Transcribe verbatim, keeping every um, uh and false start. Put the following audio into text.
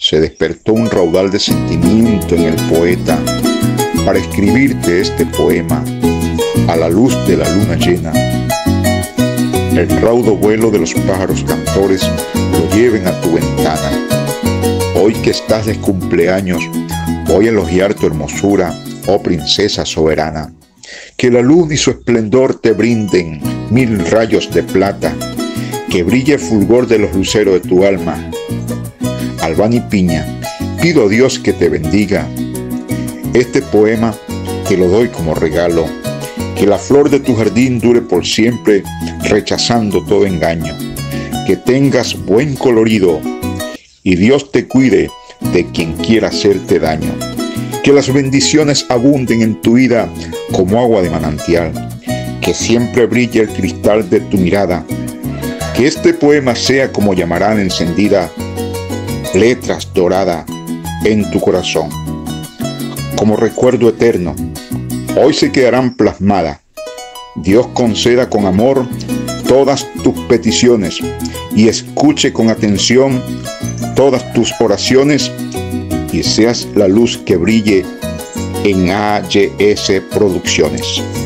se despertó un raudal de sentimiento en el poeta para escribirte este poema a la luz de la luna llena. El raudo vuelo de los pájaros cantores lo lleven a tu ventana. Hoy que estás de cumpleaños, voy a elogiar tu hermosura, oh princesa soberana. Que la luz y su esplendor te brinden mil rayos de plata, que brille el fulgor de los luceros de tu alma. Albán y Piña, pido a Dios que te bendiga. Este poema te lo doy como regalo, que la flor de tu jardín dure por siempre, rechazando todo engaño. Que tengas buen colorido y Dios te cuide de quien quiera hacerte daño. Que las bendiciones abunden en tu vida como agua de manantial, que siempre brille el cristal de tu mirada. Que este poema sea como llamarán encendida, letras doradas en tu corazón. Como recuerdo eterno, hoy se quedarán plasmadas. Dios conceda con amor todas tus peticiones y escuche con atención todas tus oraciones, y seas la luz que brille en A Y S Producciones.